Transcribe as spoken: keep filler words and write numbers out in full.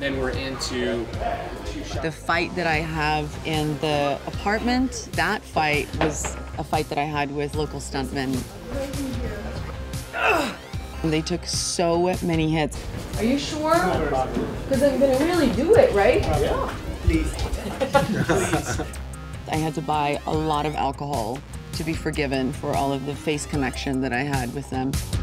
then we're into the fight that I have in the apartment. That fight was a fight that I had with local stuntmen. They took so many hits. Are you sure? Because I'm gonna really do it, right? yeah. Please. Please. I had to buy a lot of alcohol to be forgiven for all of the face connection that I had with them.